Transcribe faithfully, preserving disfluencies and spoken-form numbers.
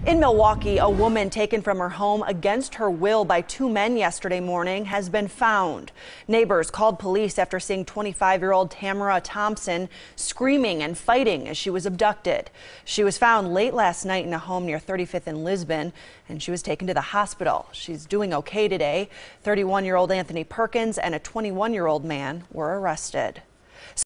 In Milwaukee, a woman taken from her home against her will by two men yesterday morning has been found. Neighbors called police after seeing twenty-five-year-old Tamara Thompson screaming and fighting as she was abducted. She was found late last night in a home near thirty-fifth and Lisbon, and she was taken to the hospital. She's doing okay today. thirty-one-year-old Anthony Perkins and a twenty-one-year-old man were arrested.